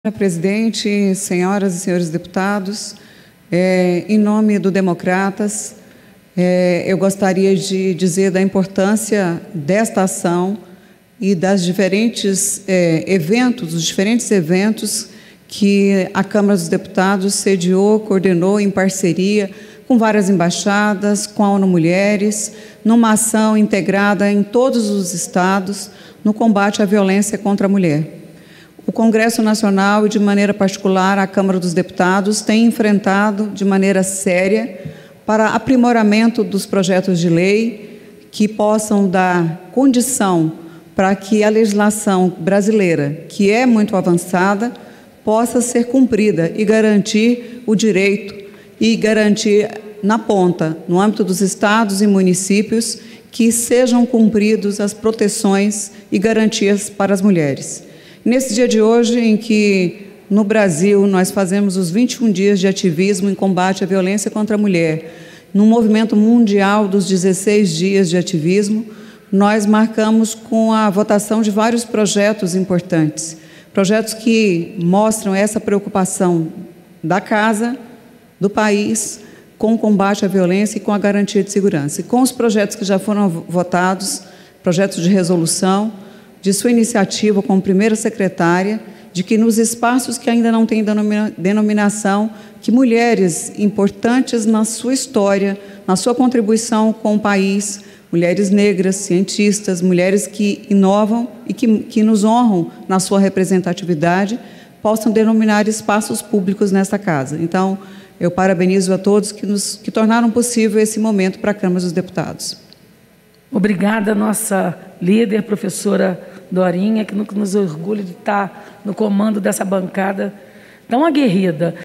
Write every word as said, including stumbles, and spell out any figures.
Senhora Presidente, senhoras e senhores deputados, é, em nome do Democratas, é, eu gostaria de dizer da importância desta ação e das diferentes é, eventos, dos diferentes eventos que a Câmara dos Deputados sediou, coordenou em parceria com várias embaixadas, com a ONU Mulheres, numa ação integrada em todos os estados no combate à violência contra a mulher. O Congresso Nacional e, de maneira particular, a Câmara dos Deputados têm enfrentado de maneira séria para aprimoramento dos projetos de lei que possam dar condição para que a legislação brasileira, que é muito avançada, possa ser cumprida e garantir o direito e garantir na ponta, no âmbito dos estados e municípios, que sejam cumpridos as proteções e garantias para as mulheres. Nesse dia de hoje, em que no Brasil nós fazemos os vinte e um dias de ativismo em combate à violência contra a mulher, no movimento mundial dos dezesseis dias de ativismo, nós marcamos com a votação de vários projetos importantes, projetos que mostram essa preocupação da casa, do país, com o combate à violência e com a garantia de segurança. E com os projetos que já foram votados, projetos de resolução, de sua iniciativa como primeira secretária, de que nos espaços que ainda não têm denominação, que mulheres importantes na sua história, na sua contribuição com o país, mulheres negras, cientistas, mulheres que inovam e que, que nos honram na sua representatividade, possam denominar espaços públicos nesta casa. Então, eu parabenizo a todos que, nos, que tornaram possível esse momento para a Câmara dos Deputados. Obrigada, nossa líder, professora Dorinha, que nos orgulha de estar no comando dessa bancada tão aguerrida.